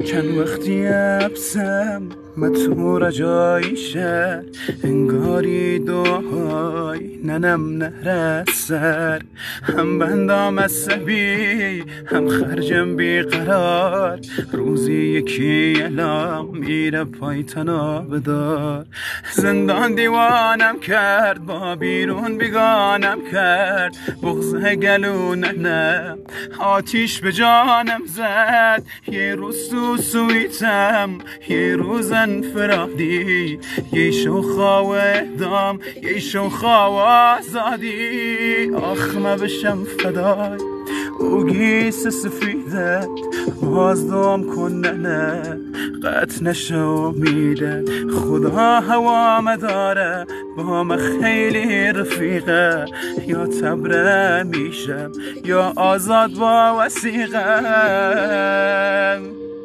چند وقتی ابسم من تو رجایی شد انگاری دعای ننم نرد سر هم بندام عصبی هم خرجم بیقرار روزی یکی اعلام میره پای تناب دار زندان دیوانم کرد با بیرون بیگانم کرد بغض گلونم آتیش به جانم زد یه روز تو سویتم یه روز انفرادی یه شوخا و اعدام یه شوخا و آزادی آخ ما بشم فدای او گیس سفیدت باز دوام کننه قطع نشو امیده خدا هوام داره با من خیلی رفیقه یا تبره میشم یا آزاد با وسیقه